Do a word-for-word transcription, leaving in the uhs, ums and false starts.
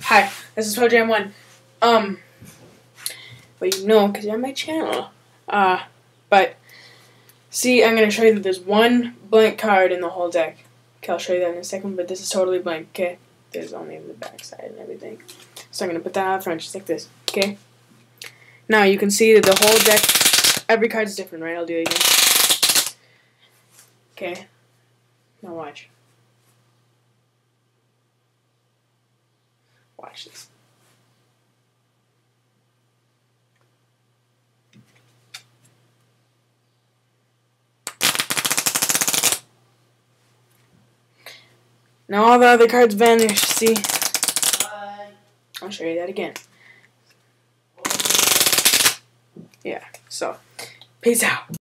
Hi, this is Pro Jam one. Um, well, you know, because you're on my channel. Uh, but, see, I'm going to show you that there's one blank card in the whole deck. Okay, I'll show you that in a second, but this is totally blank, okay? There's only the back side and everything. So I'm going to put that out front, just like this, okay? Now, you can see that the whole deck, every card is different, right? I'll do it again. Okay. Now watch. Watch this. Now all the other cards vanish, see? I'll show you that again. Yeah, so, peace out.